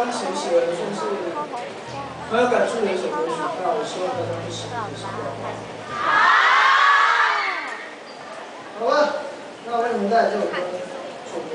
刚写了算是很有感触的一首歌曲，那我希望大家会喜欢这首歌。好了，那我为你们带来这首歌《错过》。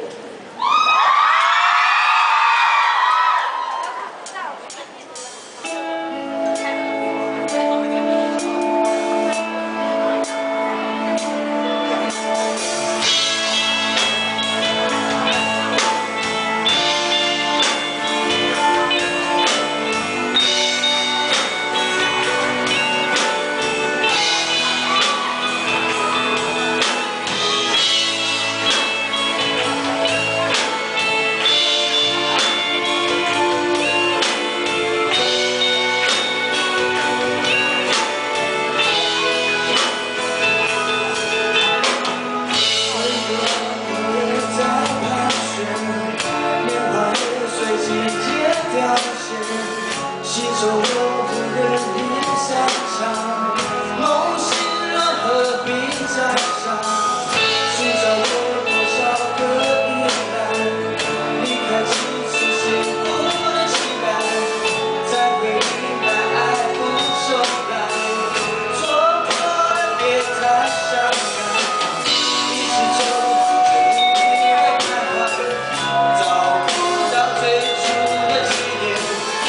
携手我不愿意相长，梦醒了何必再想？寻找过多少个依赖，离开几次幸福的期待，才会明白爱不重来。错过了别太伤感，一起走却无力的徘徊，找不到最初的起点。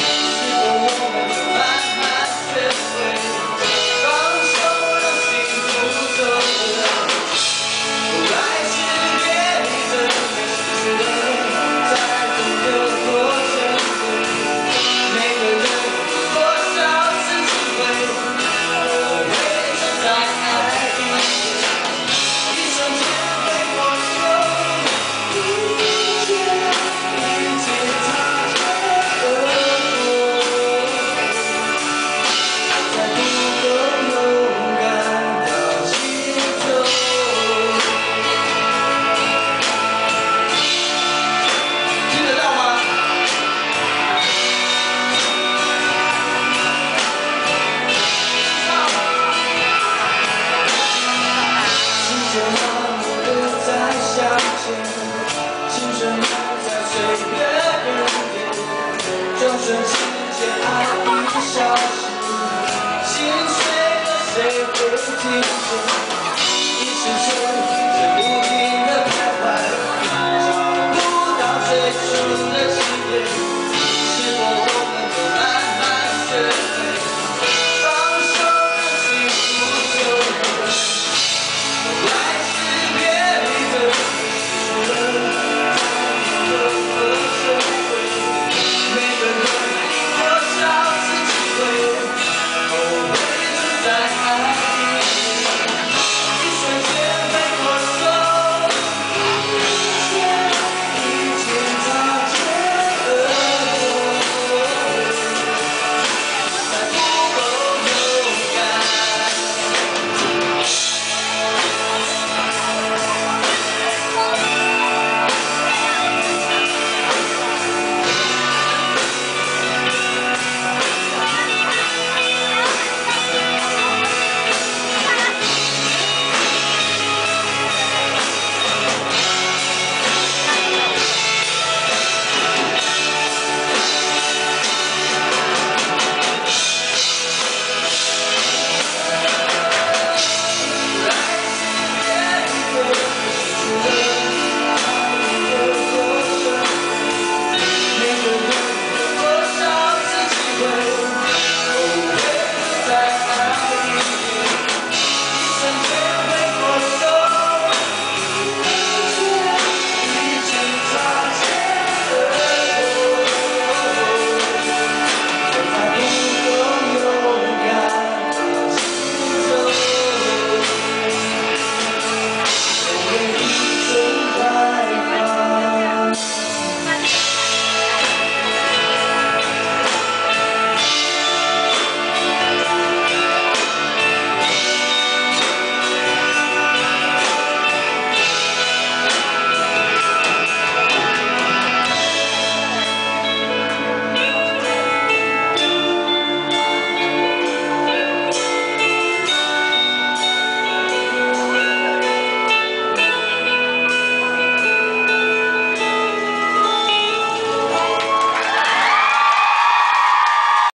青春不再岁月更迭，转瞬之间爱已消失，心碎了谁会听见？